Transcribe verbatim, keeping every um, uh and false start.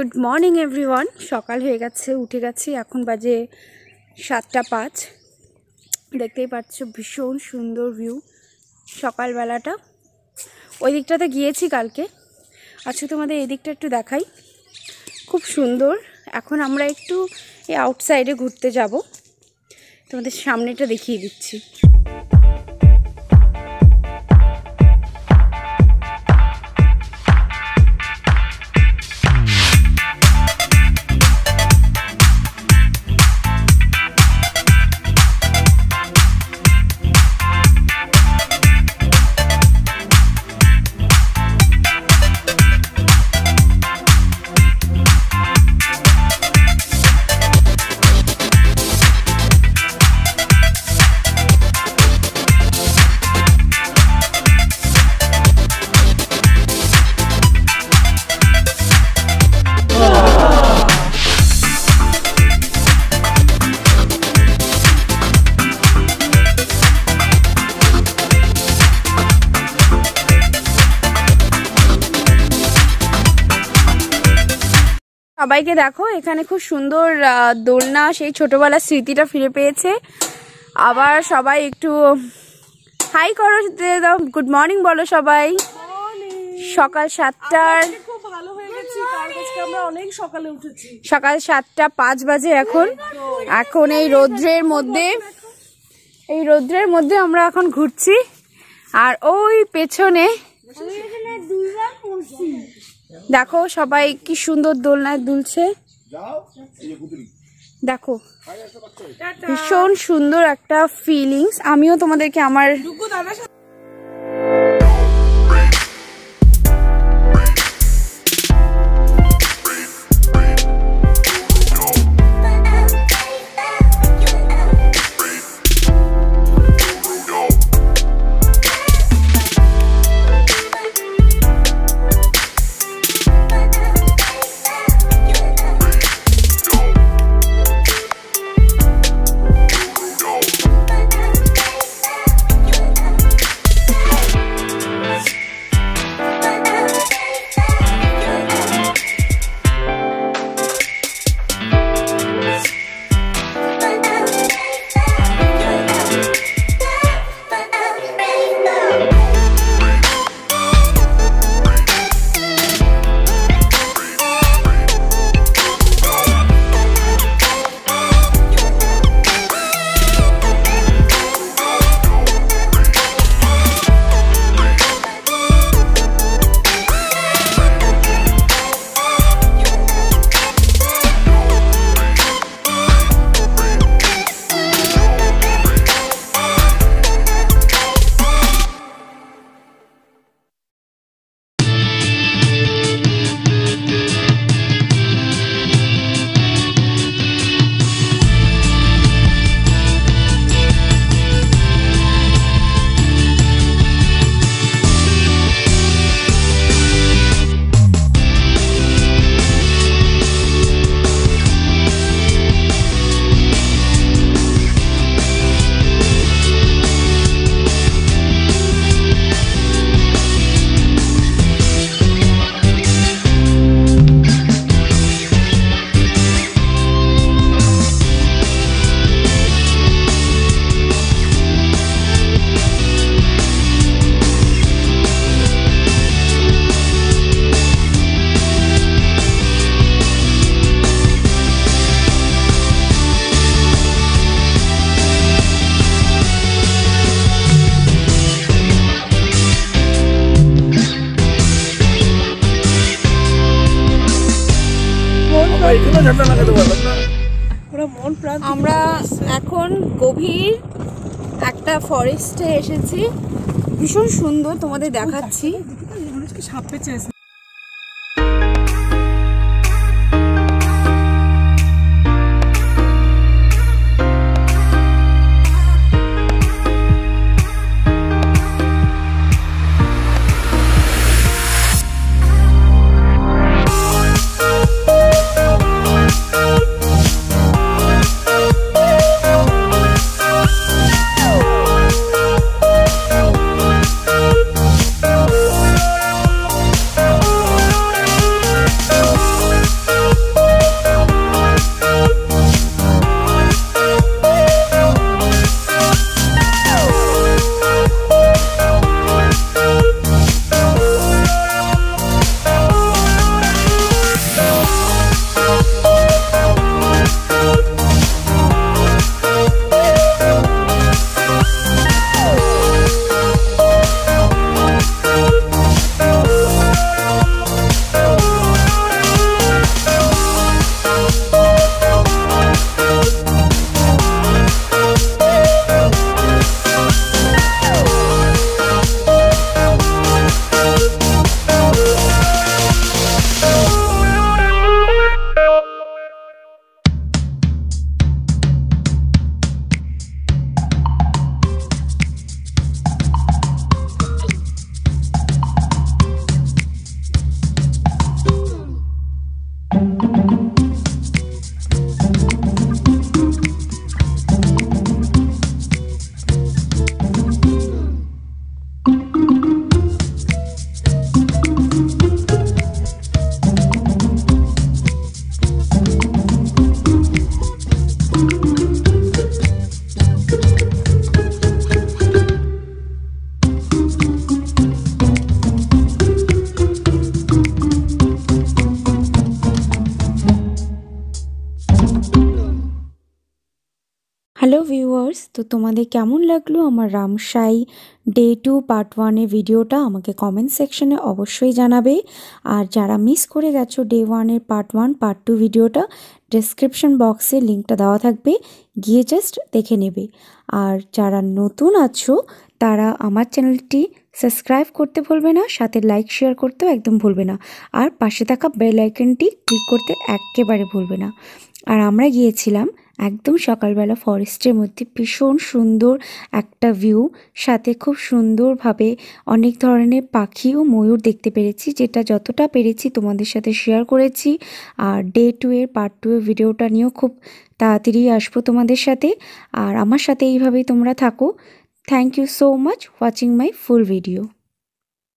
Good morning everyone. সকাল হয়ে গেছে, উঠে গেছি, এখন বাজে সাতটা পাঁচ। দেখতেই পাচ্ছ ভীষণ সুন্দর ভিউ সকালবেলাটা। ওই দিকটাতে গিয়েছি কালকে, আজকে তোমাদের এই দিকটা একটু দেখাই, খুব সুন্দর। এখন আমরা একটু এই আউটসাইডে ঘুরতে যাব, তোমাদের সামনেটা দেখিয়ে দিচ্ছি। সবাইকে দেখো, এখানে খুব সুন্দর দোলনা, সেই ছোটবেলার স্মৃতিটা ফিরে পেয়েছে। আবার সবাই একটু হাই করো, গুড মর্নিং বলো সবাই। সকাল সাতটার সকাল সাতটা পাঁচ বাজে এখন। এখন এই রৌদ্রের মধ্যে এই রৌদ্রের মধ্যে আমরা এখন ঘুরছি। আর ওই পেছনে দেখো সবাই কি সুন্দর দোলনায় দুলছে, দেখো ভীষণ সুন্দর একটা ফিলিংস। আমিও তোমাদেরকে আমার আমরা এখন গভীর একটা ফরেস্টে এসেছি, ভীষণ সুন্দর, তোমাদের দেখাচ্ছি। হ্যালো ভিউয়ার্স, তো তোমাদের কেমন লাগলো আমার রামসাই ডে টু পার্ট ওয়ানের ভিডিওটা আমাকে কমেন্ট সেকশনে অবশ্যই জানাবে। আর যারা মিস করে গেছো ডে ওয়ানের পার্ট ওয়ান পার্ট টু ভিডিওটা, ডেসক্রিপশন বক্সে লিঙ্কটা দেওয়া থাকবে, গিয়ে জাস্ট দেখে নেবে। আর যারা নতুন আছো তারা আমার চ্যানেলটি সাবস্ক্রাইব করতে ভুলবে না, সাথে লাইক শেয়ার করতেও একদম ভুলবে না, আর পাশে থাকা বেল আইকনটি ক্লিক করতে একেবারে ভুলবে না। আর আমরা গিয়েছিলাম একদম সকালবেলা ফরেস্টের মধ্যে, ভীষণ সুন্দর একটা ভিউ, সাথে খুব সুন্দরভাবে অনেক ধরনের পাখি ও ময়ূর দেখতে পেরেছি, যেটা যতটা পেরেছি তোমাদের সাথে শেয়ার করেছি। আর ডে টু এর পার্ট টু এর ভিডিওটা নিয়েও খুব তাড়াতাড়ি আসবো তোমাদের সাথে। আর আমার সাথে এইভাবেই তোমরা থাকো। Thank you so much watching my full video.